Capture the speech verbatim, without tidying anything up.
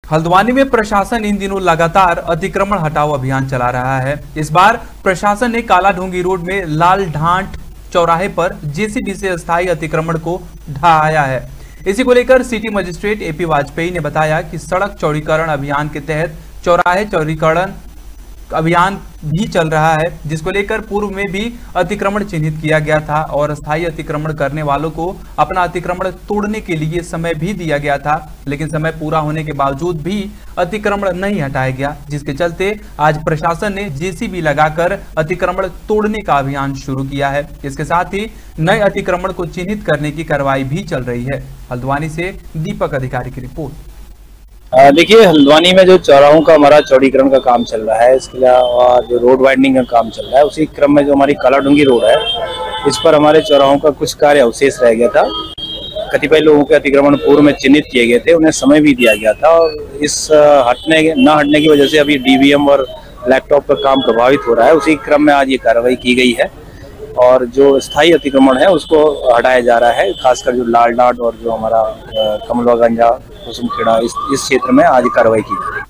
हल्द्वानी में प्रशासन इन दिनों लगातार अतिक्रमण हटाओ अभियान चला रहा है। इस बार प्रशासन ने काला ढूंगी रोड में लाल ढांट चौराहे पर जेसीबी से अस्थायी अतिक्रमण को ढहाया है। इसी को लेकर सिटी मजिस्ट्रेट एपी वाजपेयी ने बताया कि सड़क चौड़ीकरण अभियान के तहत चौराहे चौड़ीकरण अभियान भी चल रहा है, जिसको लेकर पूर्व में भी अतिक्रमण चिन्हित किया गया था और अस्थायी अतिक्रमण करने वालों को अपना अतिक्रमण तोड़ने के लिए समय भी दिया गया था, लेकिन समय पूरा होने के बावजूद भी अतिक्रमण नहीं हटाया गया, जिसके चलते आज प्रशासन ने जेसीबी लगाकर अतिक्रमण तोड़ने का अभियान शुरू किया है। इसके साथ ही नए अतिक्रमण को चिन्हित करने की कार्रवाई भी चल रही है। हल्द्वानी से दीपक अधिकारी की रिपोर्ट। देखिए, हल्द्वानी में जो चौराहों का हमारा चौड़ीकरण का काम चल रहा है, इसके अलावा जो रोड वाइडनिंग का काम चल रहा है, उसी क्रम में जो हमारी कालाढूंगी रोड है, इस पर हमारे चौराहों का कुछ कार्य अवशेष रह गया था। कतिपय लोगों के अतिक्रमण पूर्व में चिन्हित किए गए थे, उन्हें समय भी दिया गया था और इस हटने न हटने की वजह से अभी डीवीएम और लैपटॉप का काम प्रभावित हो रहा है। उसी क्रम में आज ये कार्रवाई की गई है और जो स्थायी अतिक्रमण है उसको हटाया जा रहा है। खासकर जो लाल डाट और जो हमारा कमलवा गंजा कुसुमखेड़ा इस इस क्षेत्र में आज कार्रवाई की गई।